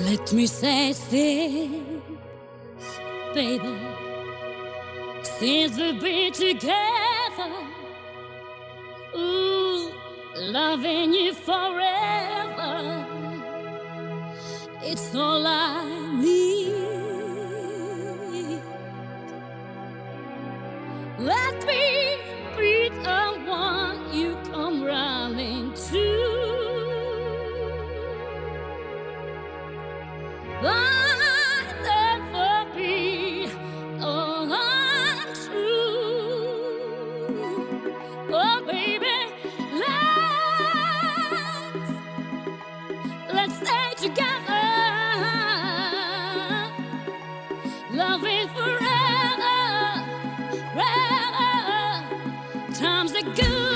Let me say this, baby. Since we've been together, ooh, loving you forever, it's all I need. Let me be the one you come running to. I'll never be untrue. Oh, baby, let's stay together, loving forever, forever. Times are good.